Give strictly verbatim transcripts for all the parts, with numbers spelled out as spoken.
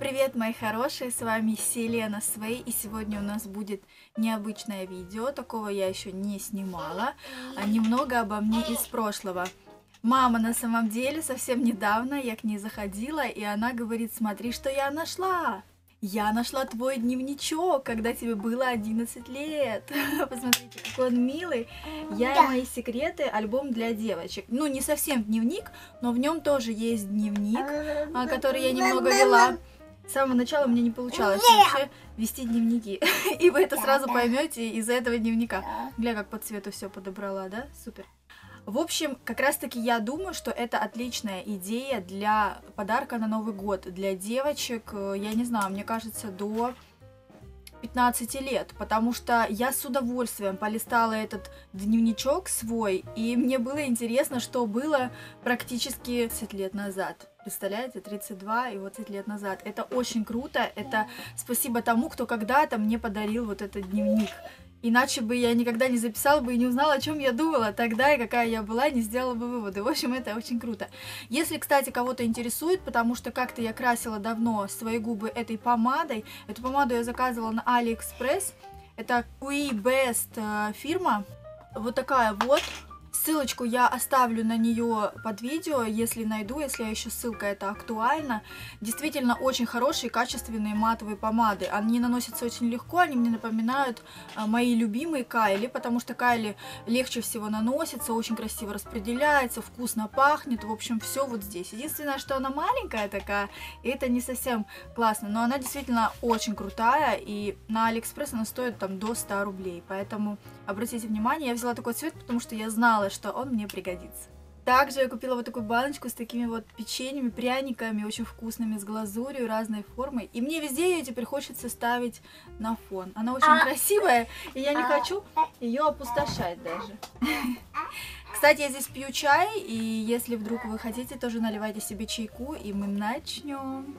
Привет, мои хорошие, с вами Селена Свей, и сегодня у нас будет необычное видео, такого я еще не снимала, а немного обо мне из прошлого. Мама на самом деле совсем недавно, я к ней заходила, и она говорит: смотри, что я нашла! Я нашла твой дневничок, когда тебе было одиннадцать лет. Посмотрите, какой он милый. Я и мои секреты, альбом для девочек. Ну, не совсем дневник, но в нем тоже есть дневник, который я немного вела. С самого начала мне не получалось вообще вести дневники. И вы это сразу поймете из-за этого дневника. Гля, как по цвету все подобрала, да? Супер. В общем, как раз таки я думаю, что это отличная идея для подарка на Новый год для девочек, я не знаю, мне кажется, до пятнадцати лет, потому что я с удовольствием полистала этот дневничок свой, и мне было интересно, что было практически тридцать лет назад. Представляете, тридцать два и вот тридцать лет назад. Это очень круто, это спасибо тому, кто когда-то мне подарил вот этот дневник. Иначе бы я никогда не записала бы и не узнала, о чем я думала тогда и какая я была, не сделала бы выводы. В общем, это очень круто. Если, кстати, кого-то интересует, потому что как-то я красила давно свои губы этой помадой. Эту помаду я заказывала на AliExpress. Это Qui Best фирма. Вот такая вот. Ссылочку я оставлю на нее под видео, если найду, если еще ссылка это актуальна. Действительно очень хорошие, качественные матовые помады. Они наносятся очень легко, они мне напоминают а, мои любимые Кайли, потому что Кайли легче всего наносится, очень красиво распределяется, вкусно пахнет. В общем, все вот здесь. Единственное, что она маленькая такая, и это не совсем классно, но она действительно очень крутая, и на Алиэкспресс она стоит там до ста рублей. Поэтому обратите внимание, я взяла такой цвет, потому что я знала, что он мне пригодится. Также я купила вот такую баночку с такими вот печеньями, пряниками, очень вкусными, с глазурью, разной формы. И мне везде ее теперь хочется ставить на фон. Она очень красивая, и я не хочу ее опустошать даже. Кстати, я здесь пью чай, и если вдруг вы хотите, тоже наливайте себе чайку, и мы начнем.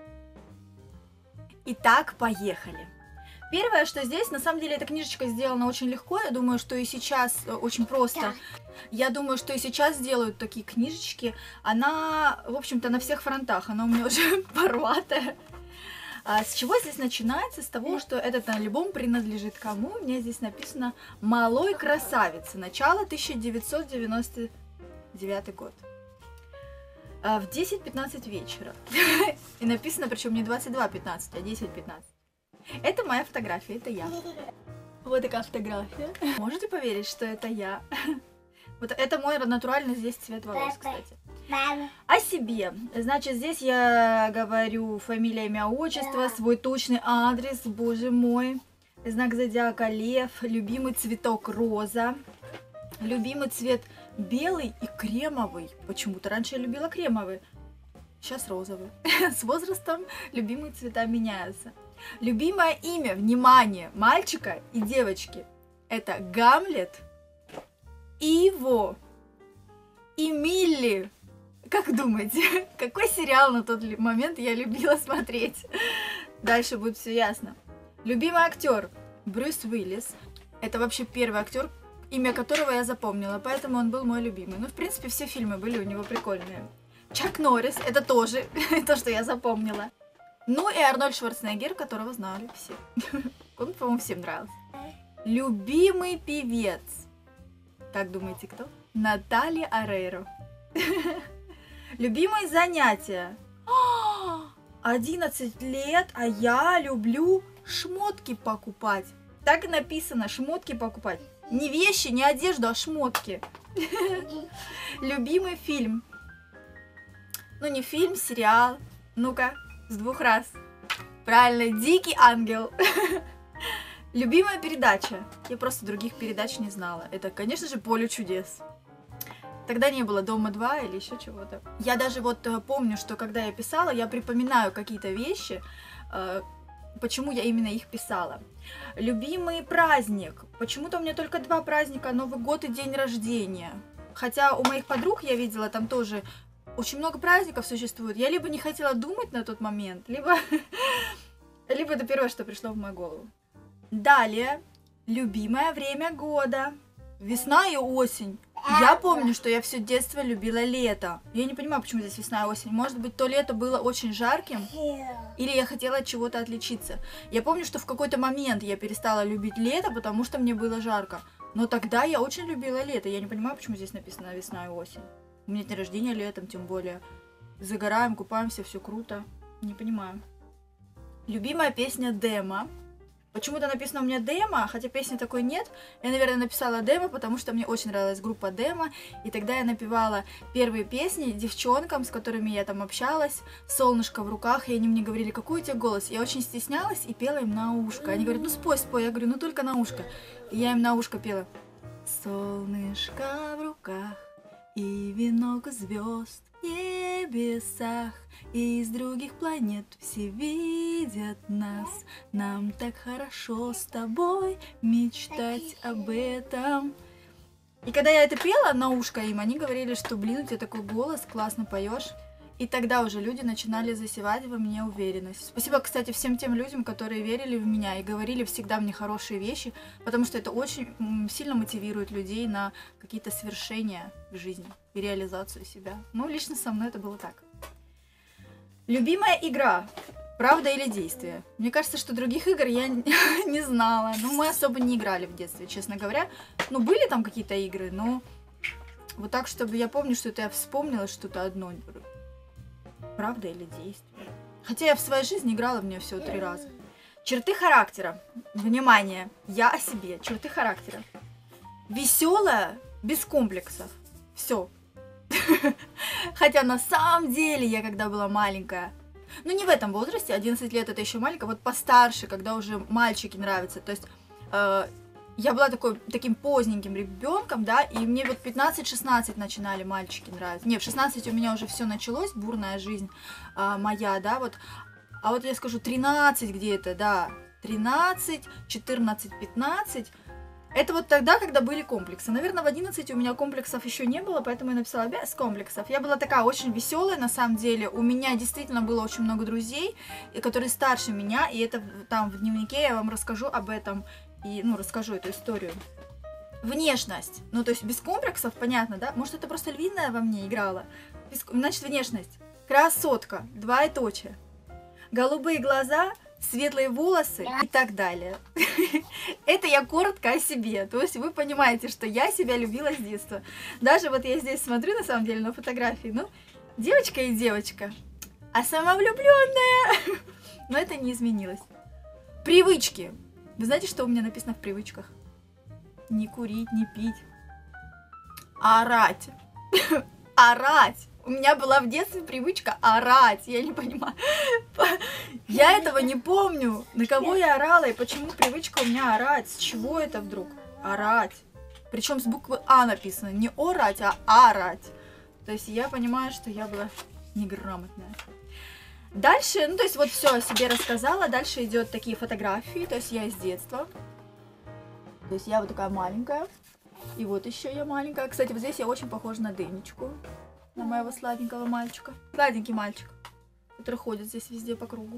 Итак, поехали. Первое, что здесь, на самом деле, эта книжечка сделана очень легко, я думаю, что и сейчас очень просто. Я думаю, что и сейчас делают такие книжечки. Она, в общем-то, на всех фронтах, она у меня уже порватая. А с чего здесь начинается? С того, что этот альбом принадлежит кому? У меня здесь написано «Малой красавице», начало тысяча девятьсот девяносто девятый год. В десять пятнадцать вечера. И написано, причем не двадцать два пятнадцать, а десять пятнадцать. Это моя фотография, это я. Вот такая фотография. Можете поверить, что это я? Вот это мой натуральный здесь цвет волос, кстати. О себе. Значит, здесь я говорю фамилия, имя, отчество, свой точный адрес, боже мой. Знак зодиака лев, любимый цветок роза, любимый цвет белый и кремовый. Почему-то раньше я любила кремовый, сейчас розовый. С возрастом любимые цвета меняются. Любимое имя, внимание, мальчика и девочки — это Гамлет, Иво и Милли. Как думаете, какой сериал на тот момент я любила смотреть? Дальше будет все ясно. Любимый актер Брюс Уиллис. Это вообще первый актер, имя которого я запомнила, поэтому он был мой любимый. Ну, в принципе, все фильмы были у него прикольные. Чак Норрис, это тоже то, что я запомнила. Ну и Арнольд Шварценеггер, которого знали все. Он, по-моему, всем нравился. Любимый певец. Как думаете, кто? Наталья Орейро. Любимые занятия. одиннадцать лет, а я люблю шмотки покупать. Так и написано, шмотки покупать. Не вещи, не одежду, а шмотки. Любимый фильм. Ну не фильм, сериал. Ну-ка. С двух раз. Правильно, «Дикий ангел». Любимая передача. Я просто других передач не знала. Это, конечно же, «Поле чудес». Тогда не было «Дома два» или еще чего-то. Я даже вот помню, что когда я писала, я припоминаю какие-то вещи, почему я именно их писала. Любимый праздник. Почему-то у меня только два праздника: Новый год и день рождения. Хотя у моих подруг я видела там тоже очень много праздников существует. Я либо не хотела думать на тот момент, либо, либо это первое, что пришло в мою голову. Далее. Любимое время года. Весна и осень. Я помню, что я все детство любила лето. Я не понимаю, почему здесь весна и осень. Может быть, то лето было очень жарким, или я хотела от чего-то отличиться. Я помню, что в какой-то момент я перестала любить лето, потому что мне было жарко. Но тогда я очень любила лето. Я не понимаю, почему здесь написано весна и осень. У меня день рождения летом, тем более. Загораем, купаемся, все круто. Не понимаю. Любимая песня Демо. Почему-то написано у меня Демо, хотя песни такой нет. Я, наверное, написала Демо, потому что мне очень нравилась группа Демо. И тогда я напевала первые песни девчонкам, с которыми я там общалась. Солнышко в руках, и они мне говорили, какой у тебя голос. Я очень стеснялась и пела им на ушко. Они говорят, ну спой, спой. Я говорю, ну только на ушко. И я им на ушко пела. Солнышко в руках и венок звезд в небесах, и из других планет все видят нас. Нам так хорошо с тобой мечтать об этом. И когда я это пела на ушко им, они говорили, что, блин, у тебя такой голос, классно поешь. И тогда уже люди начинали засевать во мне уверенность. Спасибо, кстати, всем тем людям, которые верили в меня и говорили всегда мне хорошие вещи, потому что это очень сильно мотивирует людей на какие-то свершения в жизни и реализацию себя. Ну, лично со мной это было так. Любимая игра. Правда или действие? Мне кажется, что других игр я не знала. Ну, мы особо не играли в детстве, честно говоря. Ну, были там какие-то игры, но вот так, чтобы я помню, что это я вспомнила что-то одно. Правда или действие? Хотя я в своей жизни играла в нее всего три раза. Черты характера. Внимание, я о себе. Черты характера. Веселая, без комплексов. Все. Хотя на самом деле я когда была маленькая, ну не в этом возрасте, одиннадцать лет это еще маленькая, вот постарше, когда уже мальчики нравятся. То есть э, я была такой, таким поздненьким ребенком, да, и мне вот пятнадцать-шестнадцать начинали мальчики нравиться. Не, в шестнадцать у меня уже все началось, бурная жизнь а, моя, да, вот. А вот я скажу, тринадцать где-то, да, тринадцать, четырнадцать, пятнадцать. Это вот тогда, когда были комплексы. Наверное, в одиннадцать у меня комплексов еще не было, поэтому я написала без комплексов. Я была такая очень веселая, на самом деле. У меня действительно было очень много друзей, которые старше меня, и это там в дневнике я вам расскажу об этом. И, ну, расскажу эту историю. Внешность. Ну, то есть без комплексов, понятно, да? Может, это просто львиная во мне играла? Без... Значит, внешность. Красотка. Двоеточие. Голубые глаза, светлые волосы и так далее. Это я коротко о себе. То есть вы понимаете, что я себя любила с детства. Даже вот я здесь смотрю, на самом деле, на фотографии. Ну, девочка и девочка. А самовлюбленная. Но это не изменилось. Привычки. Вы знаете, что у меня написано в привычках? Не курить, не пить. Орать. Орать. У меня была в детстве привычка орать. Я не понимаю. Я этого не помню. На кого я орала и почему привычка у меня орать. С чего это вдруг? Орать. Причем с буквы А написано. Не орать, а орать. То есть я понимаю, что я была неграмотная. Дальше, ну то есть вот все о себе рассказала, дальше идет такие фотографии, то есть я из детства, то есть я вот такая маленькая, и вот еще я маленькая. Кстати, вот здесь я очень похожа на Денечку, на моего сладенького мальчика, сладенький мальчик, который ходит здесь везде по кругу.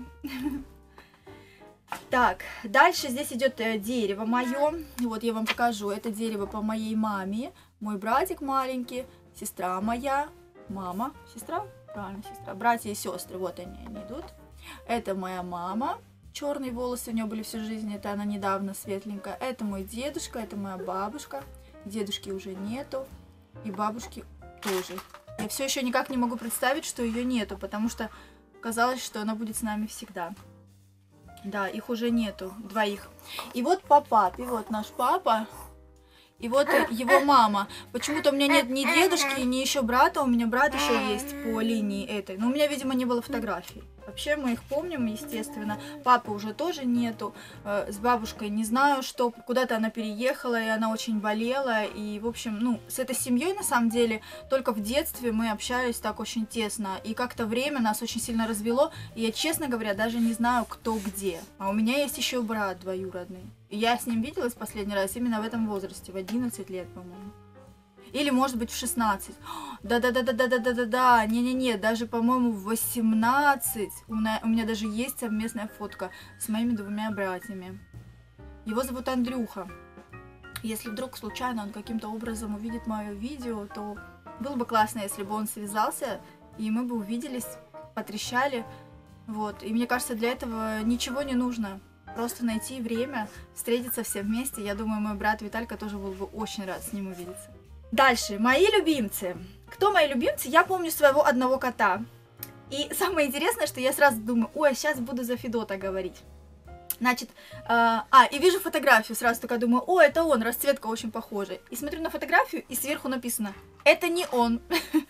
Так, дальше здесь идет дерево мое, вот я вам покажу, это дерево по моей маме, мой братик маленький, сестра моя, мама, сестра? Правильно, сестра. Братья и сестры, вот они, они идут. Это моя мама. Черные волосы у нее были всю жизнь, это она недавно светленькая. Это мой дедушка, это моя бабушка. Дедушки уже нету. И бабушки тоже. Я все еще никак не могу представить, что ее нету, потому что казалось, что она будет с нами всегда. Да, их уже нету, двоих. И вот по папе, вот наш папа. И вот его мама. Почему-то у меня нет ни дедушки, ни еще брата. У меня брат еще есть по линии этой. Но у меня, видимо, не было фотографий. Вообще мы их помним, естественно. Папы уже тоже нету. С бабушкой не знаю, что куда-то она переехала, и она очень болела. И, в общем, ну, с этой семьей, на самом деле, только в детстве мы общались так очень тесно. И как-то время нас очень сильно развело. И я, честно говоря, даже не знаю, кто где. А у меня есть еще брат двоюродный. И я с ним виделась последний раз именно в этом возрасте, в одиннадцать лет, по-моему. Или, может быть, в шестнадцать. Да-да-да-да-да-да-да-да. Не-не-не, даже, по-моему, в восемнадцать. У меня, у меня даже есть совместная фотка с моими двумя братьями. Его зовут Андрюха. Если вдруг случайно он каким-то образом увидит мое видео, то было бы классно, если бы он связался, и мы бы увиделись, потрещали. Вот. И мне кажется, для этого ничего не нужно. Просто найти время, встретиться все вместе. Я думаю, мой брат Виталька тоже был бы очень рад с ним увидеться. Дальше. Мои любимцы. Кто мои любимцы? Я помню своего одного кота. И самое интересное, что я сразу думаю, ой, сейчас буду за Федота говорить. Значит, э, а, и вижу фотографию, сразу такая думаю, о, это он, расцветка очень похожа. И смотрю на фотографию, и сверху написано, это не он,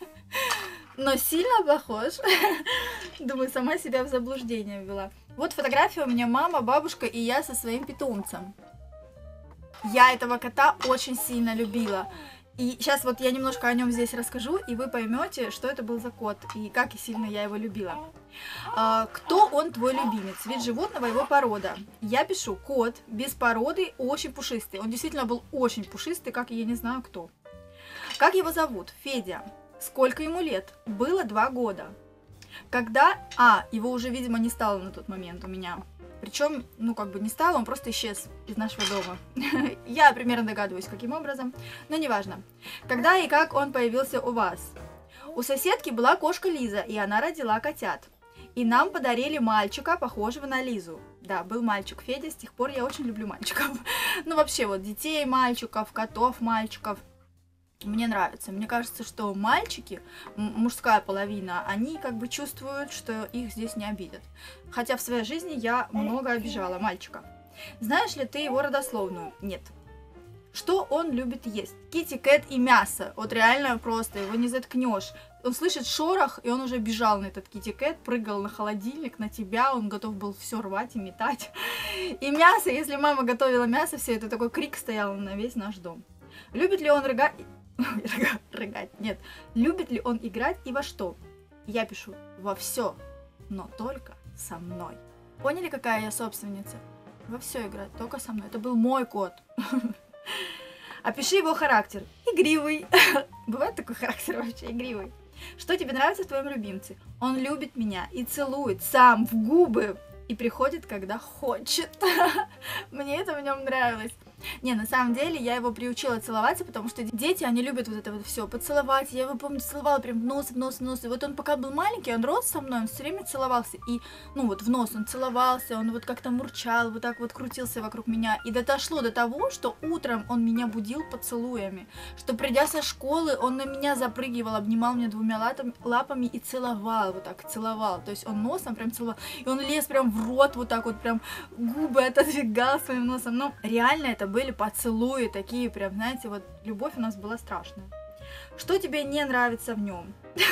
но сильно похож. Думаю, сама себя в заблуждение ввела. Вот фотография у меня мама, бабушка и я со своим питомцем. Я этого кота очень сильно любила. И сейчас вот я немножко о нем здесь расскажу, и вы поймете, что это был за кот, и как и сильно я его любила. А, кто он твой любимец? Вид животного, его порода. Я пишу, кот без породы, очень пушистый. Он действительно был очень пушистый, как я не знаю кто. Как его зовут? Федя. Сколько ему лет? Было два года. Когда... А, его уже, видимо, не стало на тот момент у меня. Причем, ну, как бы не стало, он просто исчез из нашего дома. Я примерно догадываюсь, каким образом, но неважно. Когда и как он появился у вас? У соседки была кошка Лиза, и она родила котят. И нам подарили мальчика, похожего на Лизу. Да, был мальчик Федя, с тех пор я очень люблю мальчиков. Ну, вообще, вот, детей мальчиков, котов мальчиков. Мне нравится. Мне кажется, что мальчики, мужская половина, они как бы чувствуют, что их здесь не обидят. Хотя в своей жизни я много обижала мальчика. Знаешь ли ты его родословную? Нет. Что он любит есть? Китти Кэт и мясо. Вот реально просто, его не заткнешь. Он слышит шорох, и он уже бежал на этот Китти Кэт, прыгал на холодильник, на тебя, он готов был все рвать и метать. И мясо, если мама готовила мясо, все это такой крик стоял на весь наш дом. Любит ли он рыгать? Рыгать, нет. Любит ли он играть и во что? Я пишу во все, но только со мной. Поняли, какая я собственница? Во все играть, только со мной. Это был мой кот. Опиши его характер. Игривый. Бывает такой характер вообще, игривый. Что тебе нравится в твоем любимце? Он любит меня и целует сам в губы. И приходит, когда хочет. Мне это в нем нравилось. Не, на самом деле я его приучила целоваться, потому что дети, они любят вот это вот все поцеловать. Я его, помню, целовала прям в нос, в нос, в нос. И вот он пока был маленький, он рос со мной, он все время целовался. И, ну вот в нос он целовался, он вот как-то мурчал, вот так вот крутился вокруг меня. И дошло до того, что утром он меня будил поцелуями. Что придя со школы, он на меня запрыгивал, обнимал меня двумя лапами, лапами и целовал, вот так целовал. То есть он носом прям целовал. И он лез прям в рот, вот так вот прям губы отодвигал своим носом. Но реально это были поцелуи такие, прям, знаете, вот любовь у нас была страшная. Что тебе не нравится в нем?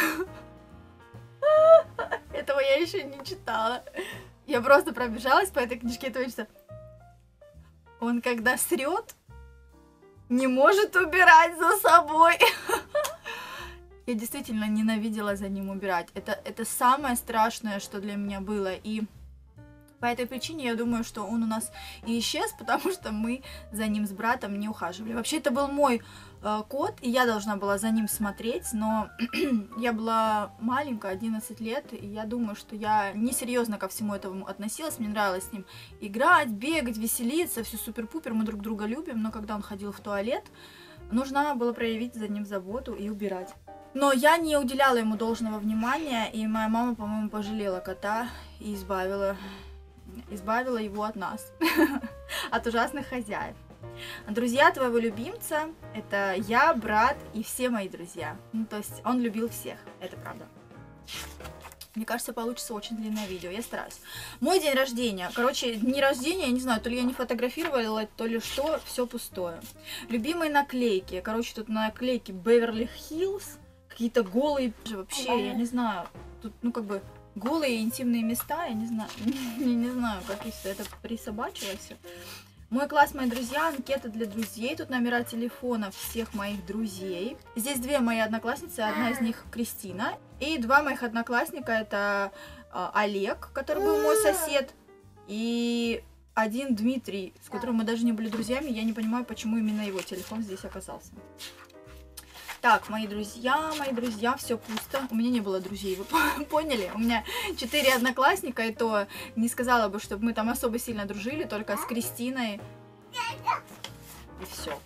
Этого я еще не читала. Я просто пробежалась по этой книжке этого часа. Он когда срет, не может убирать за собой. Я действительно ненавидела за ним убирать. Это, это самое страшное, что для меня было. И по этой причине я думаю, что он у нас и исчез, потому что мы за ним с братом не ухаживали. Вообще, это был мой э, кот, и я должна была за ним смотреть, но я была маленькая, одиннадцать лет, и я думаю, что я несерьезно ко всему этому относилась. Мне нравилось с ним играть, бегать, веселиться, все супер-пупер, мы друг друга любим, но когда он ходил в туалет, нужно было проявить за ним заботу и убирать. Но я не уделяла ему должного внимания, и моя мама, по-моему, пожалела кота и избавила... избавила его от нас, от ужасных хозяев. Друзья твоего любимца — это я, брат и все мои друзья. Ну, то есть он любил всех, это правда. Мне кажется, получится очень длинное видео, я стараюсь. Мой день рождения, короче, дни рождения, я не знаю, то ли я не фотографировала, то ли что, все пустое. Любимые наклейки, короче, тут наклейки Беверли-Хиллз, какие-то голые, вообще, я не знаю, тут, ну, как бы... голые интимные места, я не знаю, я не знаю, как если это присобачилось. Мой класс, мои друзья, анкета для друзей, тут номера телефонов всех моих друзей. Здесь две мои одноклассницы, одна из них Кристина, и два моих одноклассника, это э, Олег, который был мой сосед, и один Дмитрий, с которым мы даже не были друзьями, я не понимаю, почему именно его телефон здесь оказался. Так, мои друзья, мои друзья, все пусто. У меня не было друзей, вы поняли? У меня четыре одноклассника, и то не сказала бы, чтобы мы там особо сильно дружили, только с Кристиной. и все.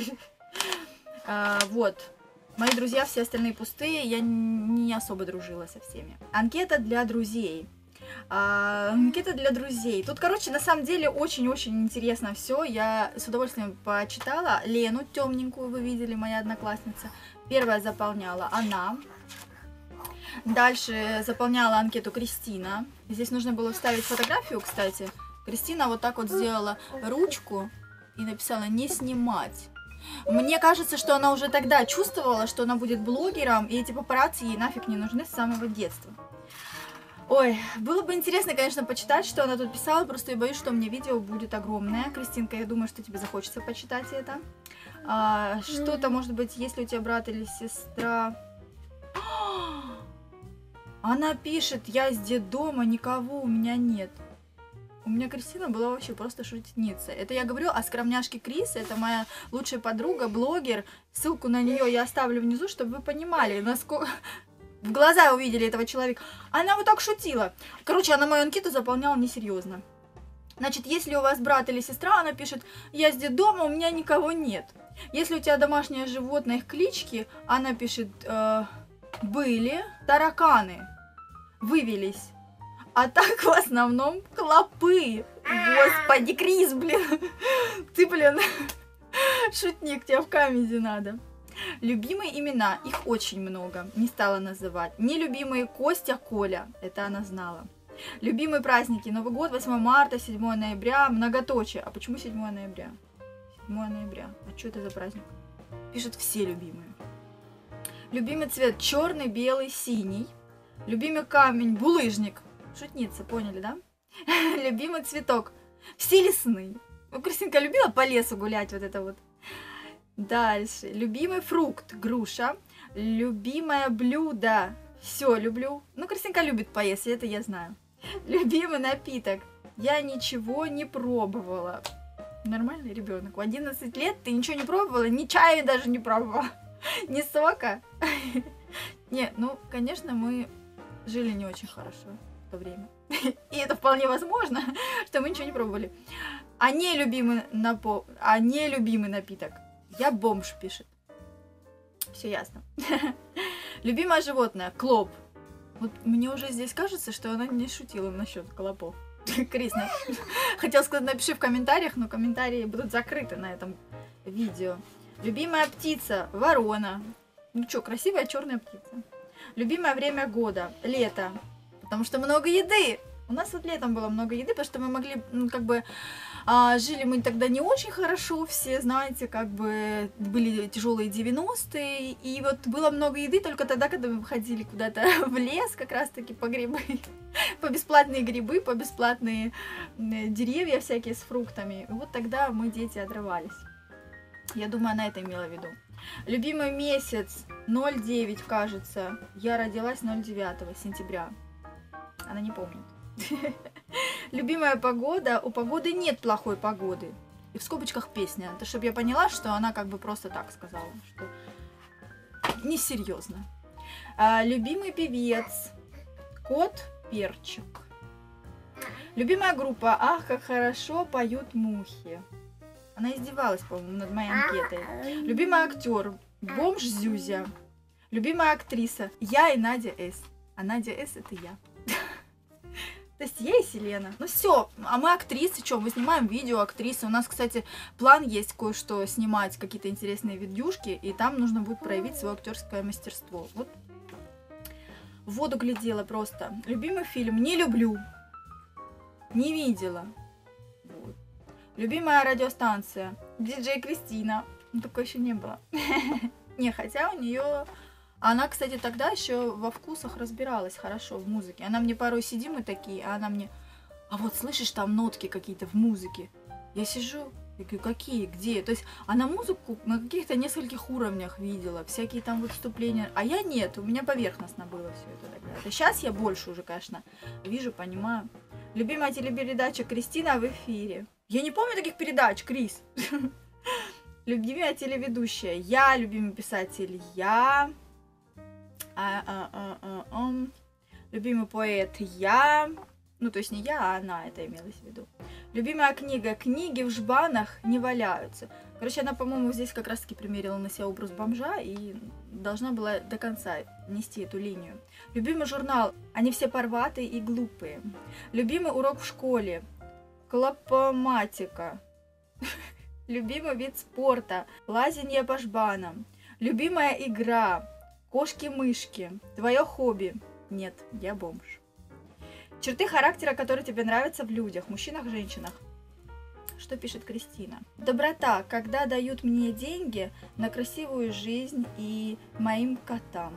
Вот. Мои друзья все остальные пустые, я не особо дружила со всеми. Анкета для друзей. А, анкета для друзей. Тут, короче, на самом деле очень-очень интересно все. Я с удовольствием почитала. Лену темненькую вы видели, моя одноклассница. Первая заполняла она. Дальше заполняла анкету Кристина. Здесь нужно было вставить фотографию, кстати. Кристина вот так вот сделала ручку и написала «не снимать». Мне кажется, что она уже тогда чувствовала, что она будет блогером, и эти папарацци ей нафиг не нужны с самого детства. Ой, было бы интересно, конечно, почитать, что она тут писала, просто я боюсь, что у меня видео будет огромное. Кристинка, я думаю, что тебе захочется почитать это. А, что-то, может быть, если у тебя брат или сестра... Она пишет, я из детдома, никого у меня нет. У меня Кристина была вообще просто шутница. Это я говорю о скромняшке Крис, это моя лучшая подруга, блогер. Ссылку на нее я оставлю внизу, чтобы вы понимали, насколько... В глаза увидели этого человека. Она вот так шутила. Короче, она мою анкету заполняла несерьезно. Значит, если у вас брат или сестра, она пишет, я с детдома, у меня никого нет. Если у тебя домашнее животное, их клички, она пишет, э, были тараканы, вывелись. А так в основном клопы. Господи, Крис, блин. Ты, блин, шутник, тебя в камеди надо. Любимые имена, их очень много, не стала называть. Нелюбимые Костя, Коля, это она знала. Любимые праздники, Новый год, восьмое марта, седьмое ноября, многоточие. А почему седьмое ноября? седьмое ноября, а что это за праздник? Пишут все любимые. Любимый цвет, черный, белый, синий. Любимый камень, булыжник. Шутница, поняли, да? Любимый цветок, все лесные. Ну, Кристинка любила по лесу гулять, вот это вот. Дальше. Любимый фрукт, груша. Любимое блюдо, все люблю. Ну, Кристинка любит поесть, это я знаю. Любимый напиток, я ничего не пробовала. Нормальный ребенок. В одиннадцать лет ты ничего не пробовала, ни чая даже не пробовала, ни сока. Не, ну, конечно, мы жили не очень хорошо в то время. И это вполне возможно, что мы ничего не пробовали. А нелюбимый, напо... а нелюбимый напиток. Я бомж, пишет. Все ясно. Любимое животное. Клоп. Вот мне уже здесь кажется, что она не шутила насчет клопов. Крис, хотел сказать, напиши в комментариях, но комментарии будут закрыты на этом видео. Любимая птица. Ворона. Ну что, красивая черная птица. Любимое время года. Лето. Потому что много еды. У нас вот летом было много еды, потому что мы могли, ну, как бы, а, жили мы тогда не очень хорошо, все, знаете, как бы, были тяжелые девяностые, и вот было много еды только тогда, когда мы выходили куда-то в лес, как раз-таки по грибы, по бесплатные грибы, по бесплатные деревья всякие с фруктами. И вот тогда мы, дети, отрывались. Я думаю, она это имела в виду. Любимый месяц ноль девять, кажется. Я родилась ноль девятого сентября. Она не помнит. Любимая погода. У погоды нет плохой погоды. И в скобочках песня. Это чтобы я поняла, что она как бы просто так сказала. Что несерьезно. А, любимый певец. Кот Перчик. Любимая группа. Ах, как хорошо поют мухи. Она издевалась, по-моему, над моей анкетой. Любимый актер. Бомж Зюзя. Любимая актриса. Я и Надя С. А Надя С это я. То есть я и Селена. Ну все, а мы актрисы, что, мы снимаем видео, актрисы. У нас, кстати, план есть кое-что снимать, какие-то интересные видюшки, и там нужно будет проявить свое актерское мастерство. Вот. В воду глядела просто. Любимый фильм не люблю. Не видела. Вот. Любимая радиостанция. Диджей Кристина. Ну, такой еще не было. Не, хотя у нее... Она, кстати, тогда еще во вкусах разбиралась хорошо в музыке. Она мне порой сидим и такие, а она мне, а вот слышишь, там нотки какие-то в музыке. Я сижу, я говорю, какие, где? То есть она музыку на каких-то нескольких уровнях видела, всякие там выступления. А я нет, у меня поверхностно было все это тогда. Это сейчас я больше уже, конечно, вижу, понимаю. Любимая телепередача Кристина в эфире. Я не помню таких передач, Крис. Любимая телеведущая. Я, любимый писатель. Я... А, а, а, а, а. Любимый поэт. Я. Ну, то есть не я, а она, это имелось в виду. Любимая книга. Книги в жбанах не валяются. Короче, она, по-моему, здесь как раз-таки примерила на себя образ бомжа и должна была до конца нести эту линию. Любимый журнал. Они все порватые и глупые. Любимый урок в школе. Клопоматика. Любимый вид спорта. Лазанье по жбанам. Любимая игра. Кошки-мышки. Твое хобби. Нет, я бомж. Черты характера, которые тебе нравятся в людях, мужчинах, женщинах. Что пишет Кристина? Доброта, когда дают мне деньги на красивую жизнь и моим котам.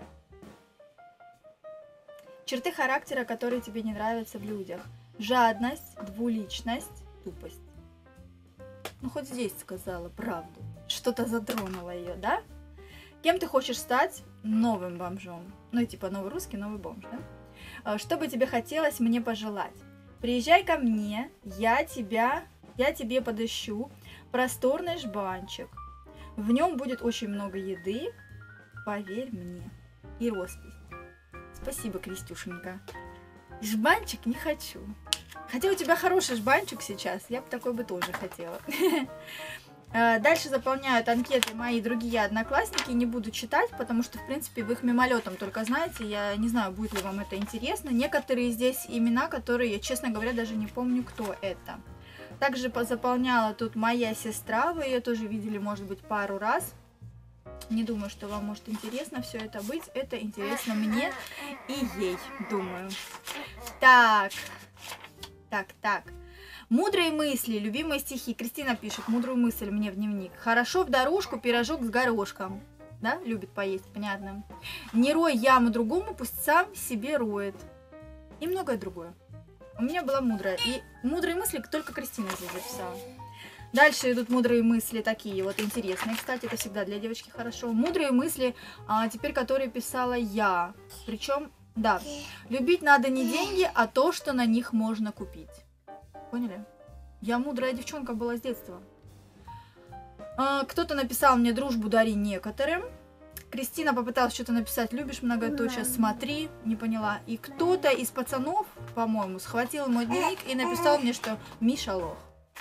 Черты характера, которые тебе не нравятся в людях. Жадность, двуличность, тупость. Ну, хоть здесь сказала правду. Что-то затронуло ее, да? Кем ты хочешь стать? Новым бомжом. Ну, типа новый русский, новый бомж, да? Что бы тебе хотелось мне пожелать? Приезжай ко мне, я тебя, я тебе подыщу просторный жбанчик. В нем будет очень много еды, поверь мне. И роспись. Спасибо, Кристюшенька. Жбанчик не хочу. Хотя у тебя хороший жбанчик сейчас, я бы такой бы тоже хотела. Дальше заполняют анкеты мои другие одноклассники, не буду читать, потому что, в принципе, в их мимолетом только знаете, я не знаю, будет ли вам это интересно. Некоторые здесь имена, которые я, честно говоря, даже не помню, кто это. Также заполняла тут моя сестра, вы ее тоже видели, может быть, пару раз. Не думаю, что вам может интересно все это быть, это интересно мне и ей, думаю. Так, так, так. Мудрые мысли, любимые стихи. Кристина пишет мудрую мысль мне в дневник. Хорошо в дорожку пирожок с горошком. Да, любит поесть, понятно. Не рой яму другому, пусть сам себе роет. И многое другое. У меня была мудрая. И мудрые мысли только Кристина здесь записала. Дальше идут мудрые мысли такие вот интересные. Кстати, это всегда для девочки хорошо. Мудрые мысли, а, теперь которые писала я. Причем, да, любить надо не деньги, а то, что на них можно купить. Поняли? Я мудрая девчонка была с детства. А, кто-то написал мне дружбу дари некоторым. Кристина попыталась что-то написать, любишь многоточие, смотри, не поняла. И кто-то из пацанов, по-моему, схватил мой дневник и написал мне, что Миша лох.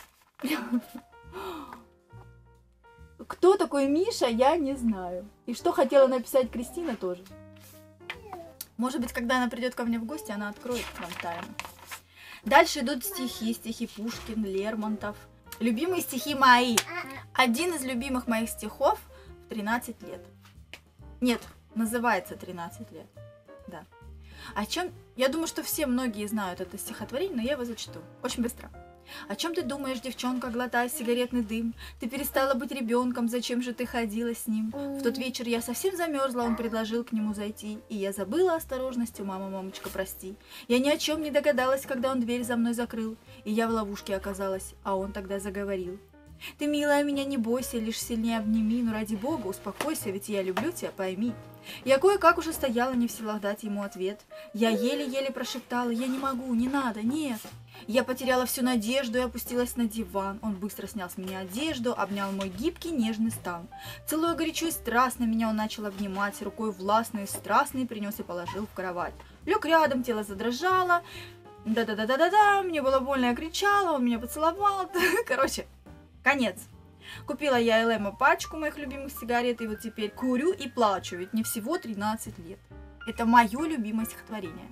Кто такой Миша, я не знаю. И что хотела написать Кристина тоже. Может быть, когда она придет ко мне в гости, она откроет вам тайну. Дальше идут стихи, стихи Пушкин, Лермонтов. Любимые стихи мои. Один из любимых моих стихов в тринадцать лет. Нет, называется тринадцать лет. Да. О чем? Я думаю, что все многие знают это стихотворение, но я его зачту. Очень быстро. О чем ты думаешь, девчонка, глотая сигаретный дым? Ты перестала быть ребенком, зачем же ты ходила с ним? В тот вечер я совсем замерзла, он предложил к нему зайти. И я забыла осторожностью, мама, мамочка, прости. Я ни о чем не догадалась, когда он дверь за мной закрыл. И я в ловушке оказалась, а он тогда заговорил. Ты, милая, меня не бойся, лишь сильнее обними, но ради бога успокойся, ведь я люблю тебя, пойми. Я кое-как уже стояла, не в силах дать ему ответ. Я еле-еле прошептала, я не могу, не надо, нет. Я потеряла всю надежду и опустилась на диван. Он быстро снял с меня одежду, обнял мой гибкий нежный стан. Целуя горячо и страстно, меня он начал обнимать, рукой властной и страстной принес и положил в кровать. Лег рядом, тело задрожало. Да-да-да-да-да-да, мне было больно, я кричала, он меня поцеловал. Короче, конец. Купила я эл эм пачку моих любимых сигарет, и вот теперь курю и плачу, ведь мне всего тринадцать лет. Это мое любимое стихотворение.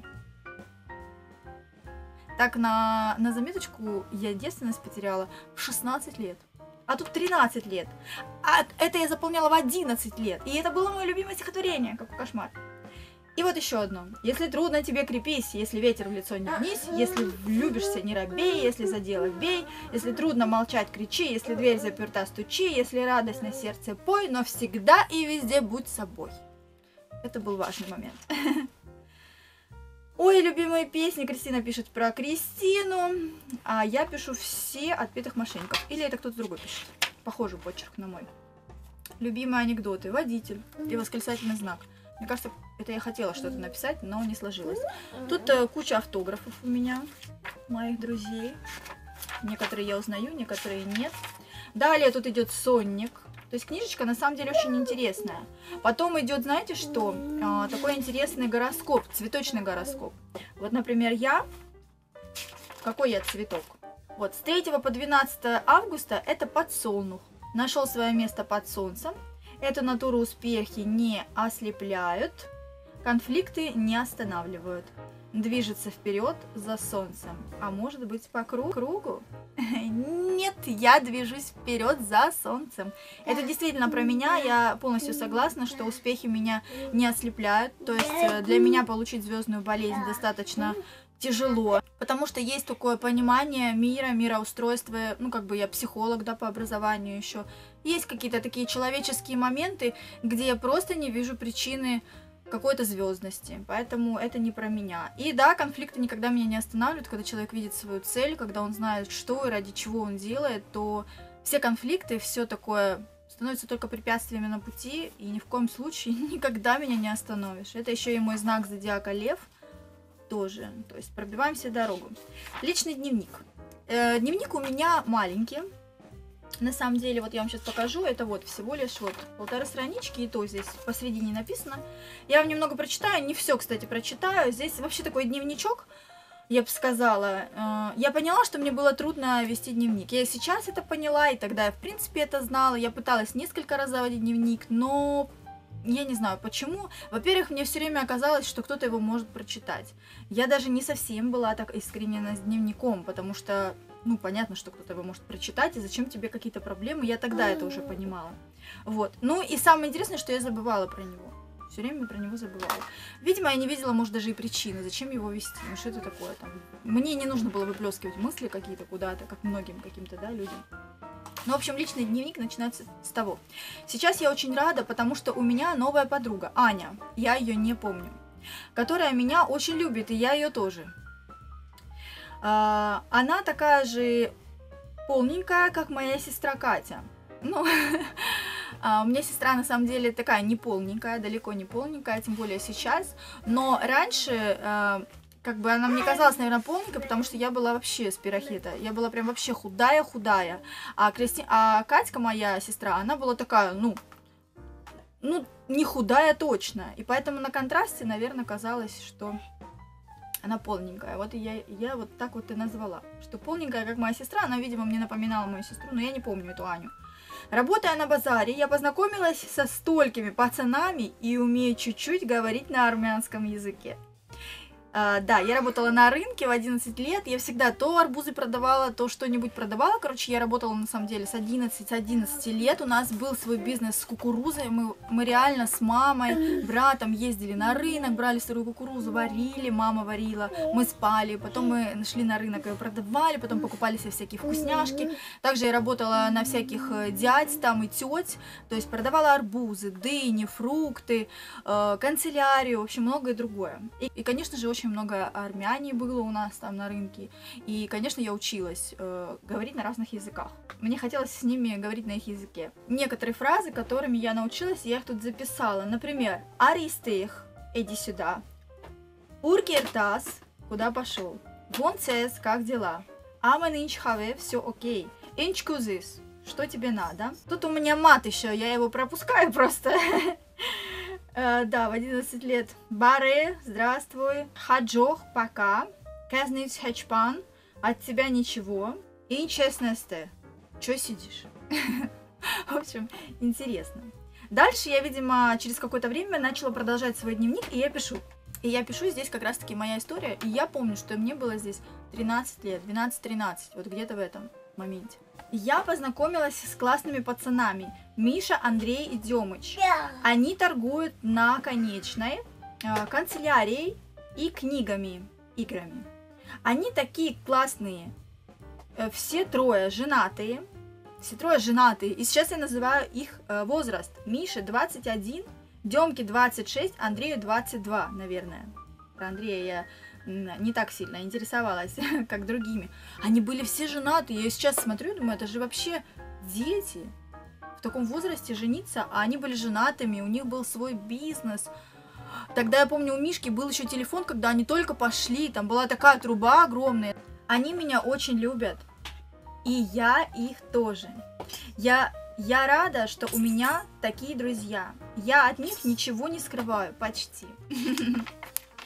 Так, на, на заметочку, я девственность потеряла в шестнадцать лет. А тут тринадцать лет. А это я заполняла в одиннадцать лет. И это было мое любимое стихотворение. Какой кошмар. И вот еще одно. Если трудно, тебе крепись, если ветер в лицо не гнись, если влюбишься, не робей, если за дело бей, если трудно молчать, кричи, если дверь заперта, стучи, если радость на сердце пой, но всегда и везде будь собой. Это был важный момент. Ой, любимые песни. Кристина пишет про Кристину, а я пишу все отпетых мошенников. Или это кто-то другой пишет. Похожий почерк на мой. Любимые анекдоты. Водитель и восклицательный знак. Мне кажется, это я хотела что-то написать, но не сложилось. Тут э, куча автографов у меня, моих друзей. Некоторые я узнаю, некоторые нет. Далее тут идет сонник. То есть книжечка на самом деле очень интересная. Потом идет, знаете что, а, такой интересный гороскоп, цветочный гороскоп. Вот, например, я какой я цветок. Вот, с третьего по двенадцатое августа это подсолнух. Нашел свое место под солнцем. Эту натуру успехи не ослепляют, конфликты не останавливают. Движется вперед за солнцем. А может быть по кругу? Нет, я движусь вперед за солнцем. Это действительно про меня. Я полностью согласна, что успехи меня не ослепляют. То есть для меня получить звездную болезнь достаточно тяжело, потому что есть такое понимание мира, мироустройства. Ну, как бы я психолог, да, по образованию еще. Есть какие-то такие человеческие моменты, где я просто не вижу причины какой-то звездности, поэтому это не про меня. И да, конфликты никогда меня не останавливают, когда человек видит свою цель, когда он знает, что и ради чего он делает, то все конфликты, все такое становится только препятствиями на пути, и ни в коем случае никогда меня не остановишь. Это еще и мой знак зодиака Лев тоже, то есть пробиваем себе дорогу. Личный дневник. Э, дневник у меня маленький. На самом деле, вот я вам сейчас покажу, это вот всего лишь вот полторы странички, и то здесь посередине написано. Я вам немного прочитаю, не все, кстати, прочитаю. Здесь вообще такой дневничок, я бы сказала. Я поняла, что мне было трудно вести дневник. Я и сейчас это поняла, и тогда я, в принципе, это знала. Я пыталась несколько раз заводить дневник, но я не знаю почему. Во-первых, мне все время оказалось, что кто-то его может прочитать. Я даже не совсем была так искренна с дневником, потому что... Ну, понятно, что кто-то его может прочитать, и зачем тебе какие-то проблемы, я тогда это уже понимала. Вот. Ну, и самое интересное, что я забывала про него. Все время про него забывала. Видимо, я не видела, может, даже и причины, зачем его вести. Ну, что это такое там? Мне не нужно было выплескивать мысли какие-то куда-то, как многим каким-то, да, людям. Ну, в общем, личный дневник начинается с того. Сейчас я очень рада, потому что у меня новая подруга, Аня, я ее не помню, которая меня очень любит, и я ее тоже. Uh, она такая же полненькая, как моя сестра Катя. Ну, uh, у меня сестра на самом деле такая не полненькая, далеко не полненькая, тем более сейчас. Но раньше, uh, как бы она мне казалась, наверное, полненькой, потому что я была вообще спирохета. Я была прям вообще худая-худая. А, Кристи... а Катька, моя сестра, она была такая, ну, ну, не худая точно. И поэтому на контрасте, наверное, казалось, что... Она полненькая. Вот я, я вот так вот и назвала. Что полненькая, как моя сестра. Она, видимо, мне напоминала мою сестру, но я не помню эту Аню. Работая на базаре, я познакомилась со столькими пацанами и умею чуть-чуть говорить на армянском языке. Uh, да, я работала на рынке в одиннадцать лет, я всегда то арбузы продавала, то что-нибудь продавала, короче, я работала на самом деле с одиннадцати лет, у нас был свой бизнес с кукурузой, мы, мы реально с мамой, братом ездили на рынок, брали сырую кукурузу, варили, мама варила, мы спали, потом мы нашли на рынок, ее продавали, потом покупали себе всякие вкусняшки, также я работала на всяких дядь там и теть, то есть продавала арбузы, дыни, фрукты, э, канцелярию, в общем, многое другое, и, и конечно же, очень Очень много армяне было у нас там на рынке. И, конечно, я училась э, говорить на разных языках. Мне хотелось с ними говорить на их языке. Некоторые фразы, которыми я научилась, я их тут записала. Например, «Аристех, иди сюда». «Уркертас, куда пошел?» «Вонцес, как дела?» «Амен инчхаве, все окей». «Инчкузис, что тебе надо?» Тут у меня мат еще, я его пропускаю просто. Uh, да, в одиннадцать лет. Баре, здравствуй. Хаджох, пока. Казниц хечпан, от тебя ничего. И честности. Чё сидишь? В общем, интересно. Дальше я, видимо, через какое-то время начала продолжать свой дневник, и я пишу. И я пишу здесь как раз-таки моя история. И я помню, что мне было здесь тринадцать лет, двенадцать-тринадцать, вот где-то в этом моменте. Я познакомилась с классными пацанами. Миша, Андрей и Демыч. Они торгуют на Конечной, э, канцелярией и книгами, играми. Они такие классные. Э, все трое женатые. Все трое женатые. И сейчас я называю их э, возраст. Мише двадцать один, Демке двадцать шесть, Андрею двадцать два, наверное. Про Андрея я не так сильно интересовалась, как другими. Они были все женаты. Я сейчас смотрю, думаю, это же вообще дети. В таком возрасте жениться, а они были женатыми, у них был свой бизнес. Тогда я помню, у Мишки был еще телефон, когда они только пошли, там была такая труба огромная. Они меня очень любят, и я их тоже. Я, я рада, что у меня такие друзья. Я от них ничего не скрываю, почти.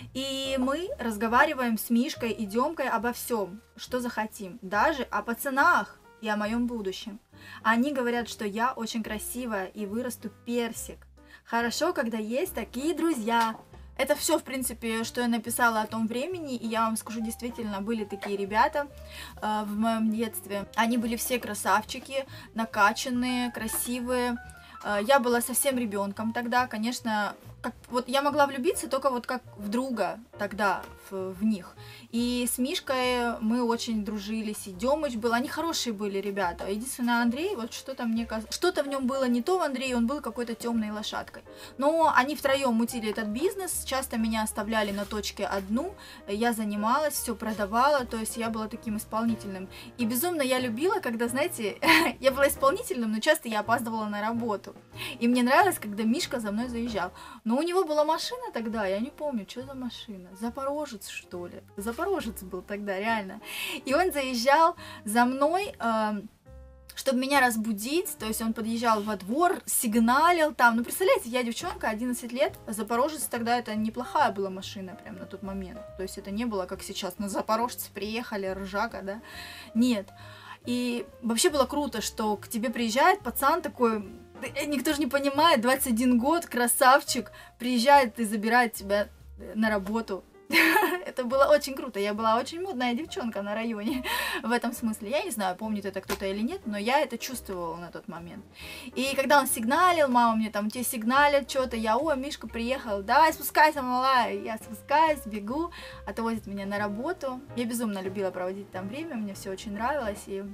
И мы разговариваем с Мишкой и Демкой обо всем, что захотим, даже о пацанах и о моем будущем. Они говорят, что я очень красивая и вырасту персик. Хорошо, когда есть такие друзья. Это все, в принципе, что я написала о том времени, и я вам скажу, действительно, были такие ребята э, в моем детстве. Они были все красавчики, накачанные, красивые. Э, я была совсем ребенком тогда, конечно, как, вот я могла влюбиться только вот как в друга тогда, в, в них. И с Мишкой мы очень дружили, и Демыч был, они хорошие были ребята. Единственное, Андрей, вот что-то мне казалось, что-то в нем было не то в Андрее, он был какой-то темной лошадкой. Но они втроем мутили этот бизнес, часто меня оставляли на точке одну, я занималась, все продавала, то есть я была таким исполнительным. И безумно я любила, когда, знаете, я была исполнительным, но часто я опаздывала на работу. И мне нравилось, когда Мишка за мной заезжал. Но у него была машина тогда, я не помню, что за машина, Запорожец, что ли, Запорожец был тогда, реально. И он заезжал за мной, э, чтобы меня разбудить, то есть он подъезжал во двор, сигналил там. Ну, представляете, я девчонка, одиннадцать лет, Запорожец тогда это неплохая была машина прям на тот момент. То есть это не было, как сейчас, на Запорожце приехали, ржака, да, нет. И вообще было круто, что к тебе приезжает пацан такой, никто же не понимает, двадцать один год, красавчик, приезжает и забирает тебя на работу. Это было очень круто, я была очень модная девчонка на районе в этом смысле. Я не знаю, помнит это кто-то или нет, но я это чувствовала на тот момент. И когда он сигналил, мама мне там, тебе сигналят что-то, я, о, Мишка приехал, давай спускайся, малая. Я спускаюсь, бегу, отвозит меня на работу. Я безумно любила проводить там время, мне все очень нравилось. И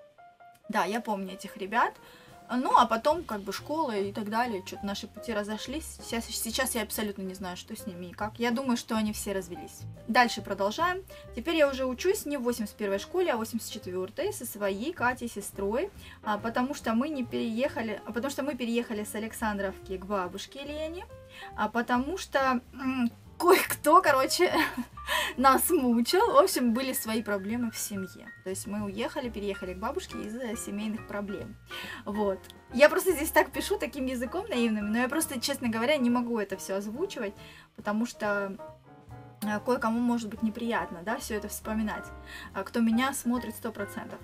да, я помню этих ребят. Ну, а потом, как бы, школа и так далее, что-то наши пути разошлись. Сейчас, сейчас я абсолютно не знаю, что с ними и как. Я думаю, что они все развелись. Дальше продолжаем. Теперь я уже учусь не в восемьдесят первой школе, а в восемьдесят четвёртой со своей Катей, сестрой, а, потому что мы не переехали, а, потому что мы переехали с Александровки к бабушке Лене, а потому что кое-кто, короче, нас мучил. В общем, были свои проблемы в семье. То есть мы уехали, переехали к бабушке из-за семейных проблем. Вот. Я просто здесь так пишу, таким языком наивным, но я просто, честно говоря, не могу это все озвучивать, потому что кое-кому может быть неприятно, да, все это вспоминать. А кто меня смотрит сто процентов.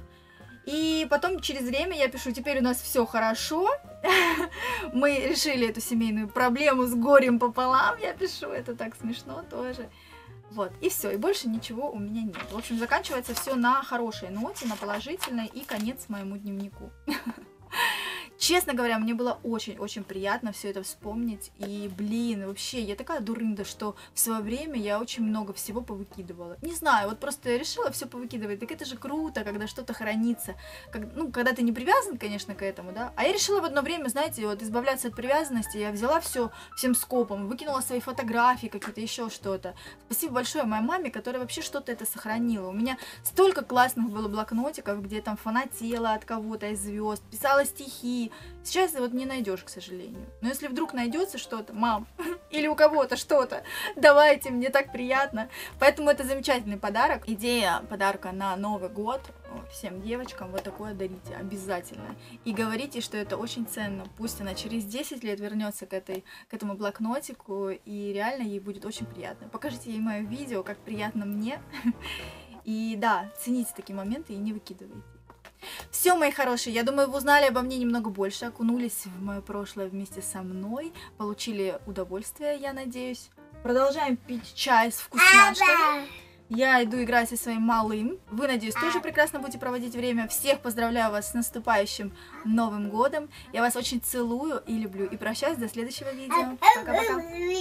И потом через время я пишу, теперь у нас все хорошо, мы решили эту семейную проблему с горем пополам, я пишу, это так смешно тоже. Вот, и все, и больше ничего у меня нет. В общем, заканчивается все на хорошей ноте, на положительной, и конец моему дневнику. Честно говоря, мне было очень-очень приятно все это вспомнить. И, блин, вообще, я такая дурында, что в свое время я очень много всего повыкидывала. Не знаю, вот просто я решила все повыкидывать. Так это же круто, когда что-то хранится. Как, ну, когда ты не привязан, конечно, к этому, да. А я решила в одно время, знаете, вот избавляться от привязанности. Я взяла все всем скопом, выкинула свои фотографии, какие-то еще что-то. Спасибо большое моей маме, которая вообще что-то это сохранила. У меня столько классных было блокнотиков, где там фанатела от кого-то из звезд, писала стихи. Сейчас вот не найдешь, к сожалению. Но если вдруг найдется что-то, мам, или у кого-то что-то, давайте, мне так приятно. Поэтому это замечательный подарок. Идея подарка на Новый год всем девочкам вот такое дарите обязательно. И говорите, что это очень ценно. Пусть она через десять лет вернется к, этой, к этому блокнотику, и реально ей будет очень приятно. Покажите ей мое видео, как приятно мне. И да, цените такие моменты и не выкидывайте. Все, мои хорошие, я думаю, вы узнали обо мне немного больше, окунулись в мое прошлое вместе со мной, получили удовольствие, я надеюсь. Продолжаем пить чай с вкусняшками. Я иду играть со своим малым. Вы, надеюсь, тоже прекрасно будете проводить время. Всех поздравляю вас с наступающим Новым годом. Я вас очень целую и люблю. И прощаюсь до следующего видео. Пока-пока.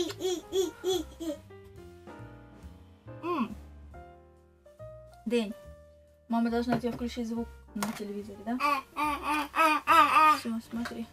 День, мама должна тебе включить звук на телевизоре, да? Все, смотри.